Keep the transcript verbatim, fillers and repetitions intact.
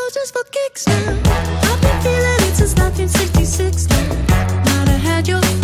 go just for kicks now. I've been feeling it since nineteen sixty-six now. Might have had your